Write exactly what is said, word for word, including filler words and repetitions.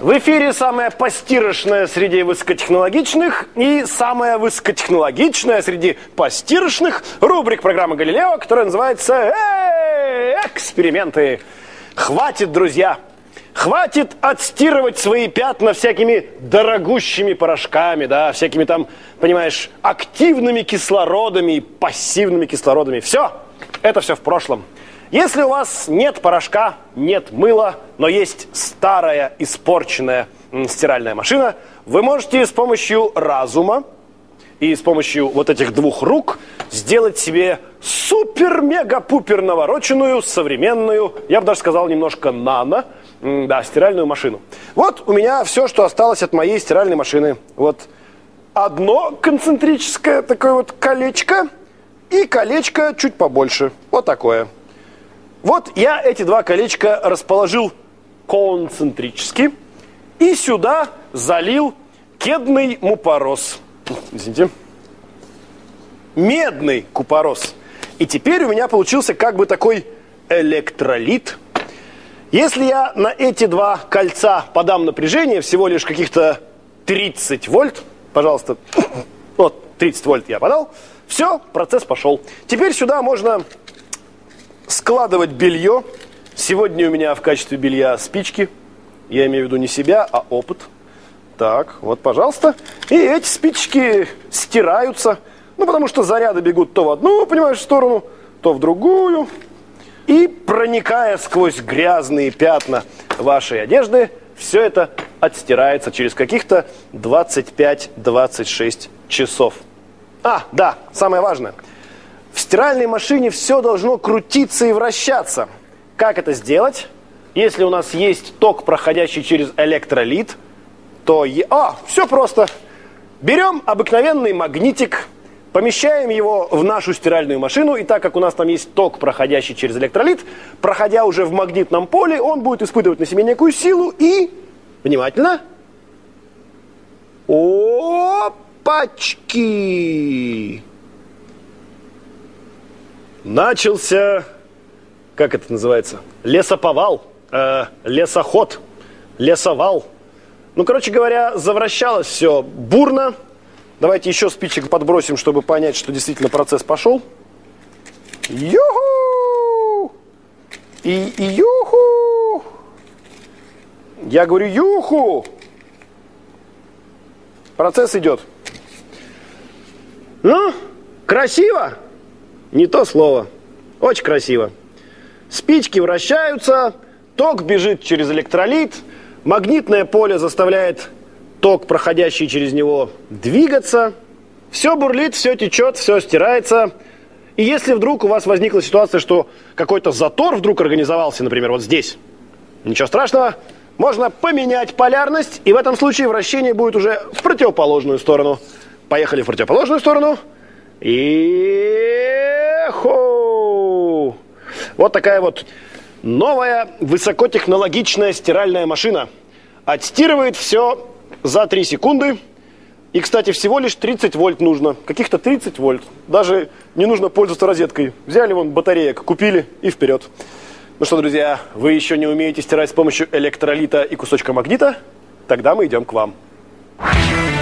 В эфире самая постирочная среди высокотехнологичных и самая высокотехнологичная среди постирочных рубрик программы «Галилео», которая называется «Эй, эксперименты». Хватит, друзья, хватит отстирывать свои пятна всякими дорогущими порошками, да, всякими там, понимаешь, активными кислородами и пассивными кислородами. Все, это все в прошлом. Если у вас нет порошка, нет мыла, но есть старая испорченная стиральная машина, вы можете с помощью разума и с помощью вот этих двух рук сделать себе супер-мега-пупер навороченную, современную, я бы даже сказал, немножко нано, да, стиральную машину. Вот у меня все, что осталось от моей стиральной машины. Вот одно концентрическое такое вот колечко и колечко чуть побольше. Вот такое. Вот я эти два колечка расположил концентрически и сюда залил кедный мупорос. Извините. Медный купорос. И теперь у меня получился как бы такой электролит. Если я на эти два кольца подам напряжение, всего лишь каких-то тридцать вольт, пожалуйста, вот тридцать вольт я подал, все, процесс пошел. Теперь сюда можно складывать белье. Сегодня у меня в качестве белья спички. Я имею в виду не себя, а опыт. Так, вот, пожалуйста. И эти спички стираются. Ну, потому что заряды бегут то в одну, понимаешь, сторону, то в другую. И, проникая сквозь грязные пятна вашей одежды, все это отстирается через каких-то двадцать пять — двадцать шесть часов. А, да, самое важное. В стиральной машине все должно крутиться и вращаться. Как это сделать? Если у нас есть ток, проходящий через электролит, то... Е... А, все просто. Берем обыкновенный магнитик, помещаем его в нашу стиральную машину, и так как у нас там есть ток, проходящий через электролит, проходя уже в магнитном поле, он будет испытывать на себе некую силу и... Внимательно. Опачки! Начался, как это называется, лесоповал, э, лесоход, лесовал. Ну, короче говоря, завращалось все бурно. Давайте еще спичек подбросим, чтобы понять, что действительно процесс пошел. Юху! И, и юху! Я говорю юху! Процесс идет. Ну, красиво? Не то слово. Очень красиво. Спички вращаются, ток бежит через электролит, магнитное поле заставляет ток, проходящий через него, двигаться. Все бурлит, все течет, все стирается. И если вдруг у вас возникла ситуация, что какой-то затор вдруг организовался, например, вот здесь, ничего страшного, можно поменять полярность, и в этом случае вращение будет уже в противоположную сторону. Поехали в противоположную сторону. И... Хо! Вот такая вот новая высокотехнологичная стиральная машина. Отстирывает все за три секунды. И, кстати, всего лишь тридцать вольт нужно. Каких-то тридцать вольт. Даже не нужно пользоваться розеткой. Взяли вон батареек, купили и вперед. Ну что, друзья, вы еще не умеете стирать с помощью электролита и кусочка магнита? Тогда мы идем к вам.